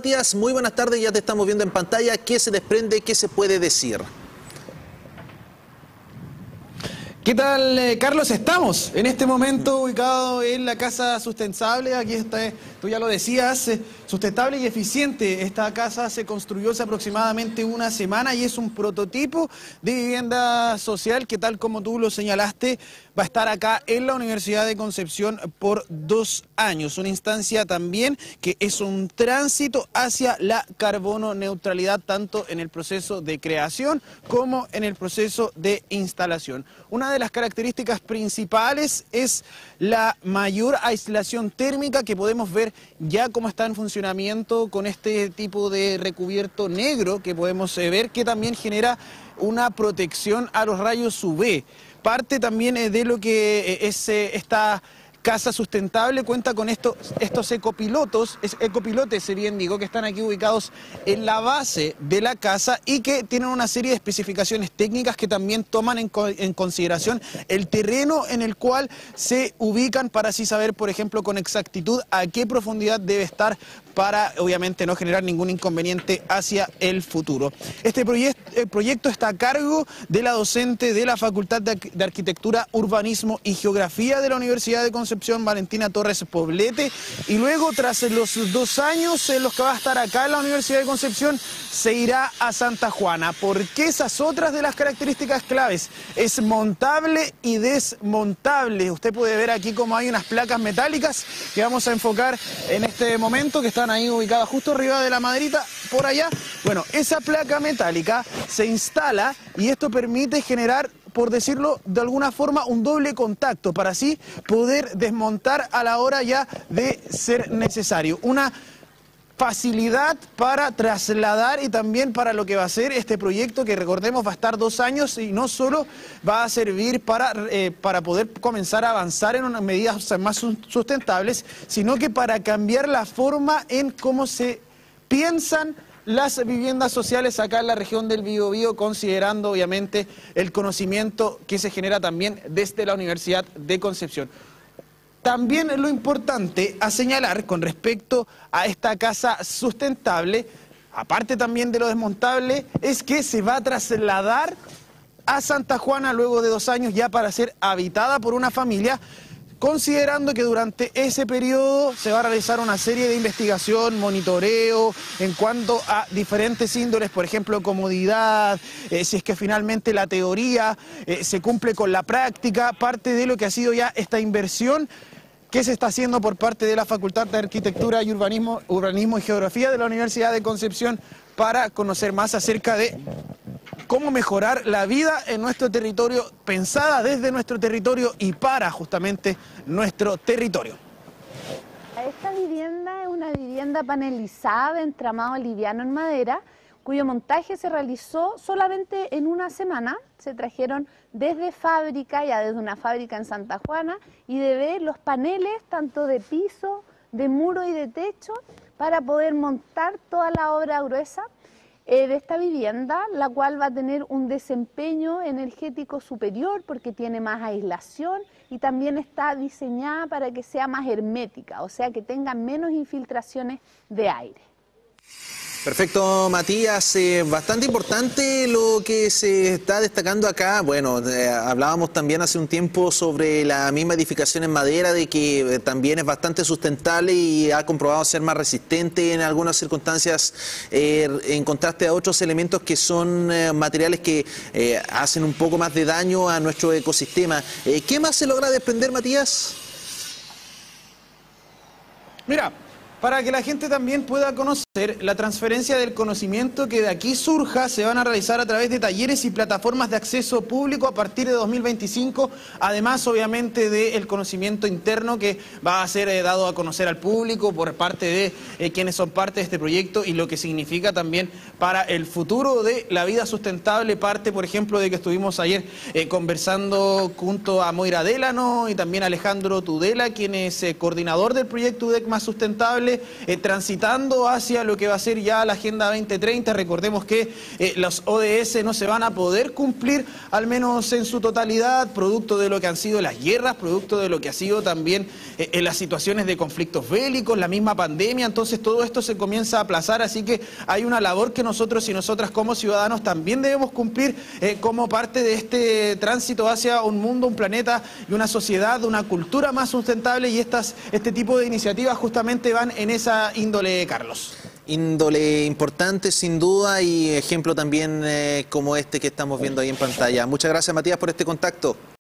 Matías, muy buenas tardes, ya te estamos viendo en pantalla. ¿Qué se desprende? ¿Qué se puede decir? ¿Qué tal, Carlos? Estamos en este momento ubicados en la Casa Sustentable. Aquí está, tú ya lo decías, sustentable y eficiente. Esta casa se construyó hace aproximadamente una semana y es un prototipo de vivienda social que, tal como tú lo señalaste, va a estar acá en la Universidad de Concepción por 2 años. Una instancia también que es un tránsito hacia la carbono neutralidad, tanto en el proceso de creación como en el proceso de instalación. Una de las características principales es la mayor aislación térmica, que podemos ver ya cómo está en funcionamiento con este tipo de recubierto negro que podemos ver, que también genera una protección a los rayos UV. Parte también de lo que es esta casa sustentable cuenta con estos ecopilotes, bien digo, que están aquí ubicados en la base de la casa y que tienen una serie de especificaciones técnicas que también toman en consideración el terreno en el cual se ubican, para así saber, por ejemplo, con exactitud a qué profundidad debe estar para, obviamente, no generar ningún inconveniente hacia el futuro. Este proyecto está a cargo de la docente de la Facultad de Arquitectura, Urbanismo y Geografía de la Universidad de Concepción, Valentina Torres Poblete, y luego, tras los 2 años en los que va a estar acá en la Universidad de Concepción, se irá a Santa Juana. ¿Por qué? Esas otras de las características claves: es montable y desmontable. Usted puede ver aquí cómo hay unas placas metálicas que vamos a enfocar en este momento, que están ahí ubicadas justo arriba de la maderita, por allá. Bueno, esa placa metálica se instala y esto permite generar, por decirlo de alguna forma, un doble contacto para así poder desmontar a la hora ya de ser necesario. Una facilidad para trasladar y también para lo que va a ser este proyecto, que recordemos va a estar 2 años y no solo va a servir para poder comenzar a avanzar en unas medidas más sustentables, sino que para cambiar la forma en cómo se piensan las viviendas sociales acá en la región del Biobío, considerando obviamente el conocimiento que se genera también desde la Universidad de Concepción. También lo importante a señalar con respecto a esta casa sustentable, aparte también de lo desmontable, es que se va a trasladar a Santa Juana luego de 2 años ya para ser habitada por una familia, considerando que durante ese periodo se va a realizar una serie de investigación, monitoreo en cuanto a diferentes índoles, por ejemplo, comodidad, si es que finalmente la teoría se cumple con la práctica, parte de lo que ha sido ya esta inversión que se está haciendo por parte de la Facultad de Arquitectura y Urbanismo y Geografía de la Universidad de Concepción, para conocer más acerca de cómo mejorar la vida en nuestro territorio, pensada desde nuestro territorio y para justamente nuestro territorio. Esta vivienda es una vivienda panelizada de entramado liviano en madera, cuyo montaje se realizó solamente en una semana. Se trajeron desde fábrica, ya desde una fábrica en Santa Juana, y de ver los paneles tanto de piso, de muro y de techo, para poder montar toda la obra gruesa de esta vivienda, la cual va a tener un desempeño energético superior porque tiene más aislación y también está diseñada para que sea más hermética, o sea que tenga menos infiltraciones de aire. Perfecto, Matías. Bastante importante lo que se está destacando acá. Bueno, hablábamos también hace un tiempo sobre la misma edificación en madera, de que también es bastante sustentable y ha comprobado ser más resistente en algunas circunstancias, en contraste a otros elementos que son materiales que hacen un poco más de daño a nuestro ecosistema. ¿Qué más se logra desprender, Matías? Mira, para que la gente también pueda conocer la transferencia del conocimiento que de aquí surja, se van a realizar a través de talleres y plataformas de acceso público a partir de 2025, además obviamente del conocimiento interno que va a ser dado a conocer al público por parte de quienes son parte de este proyecto y lo que significa también para el futuro de la vida sustentable. Parte, por ejemplo, de que estuvimos ayer conversando junto a Moira Délano y también Alejandro Tudela, quien es coordinador del proyecto UDEC Más Sustentable, sustentable, transitando hacia lo que va a ser ya la Agenda 2030. Recordemos que los ODS no se van a poder cumplir, al menos en su totalidad, producto de lo que han sido las guerras, producto de lo que ha sido también las situaciones de conflictos bélicos, la misma pandemia. Entonces todo esto se comienza a aplazar, así que hay una labor que nosotros y nosotras como ciudadanos también debemos cumplir como parte de este tránsito hacia un mundo, un planeta y una sociedad, una cultura más sustentable, y este tipo de iniciativas justamente van en esa índole, Carlos. Índole importante sin duda y ejemplo también como este que estamos viendo ahí en pantalla. Muchas gracias, Matías, por este contacto.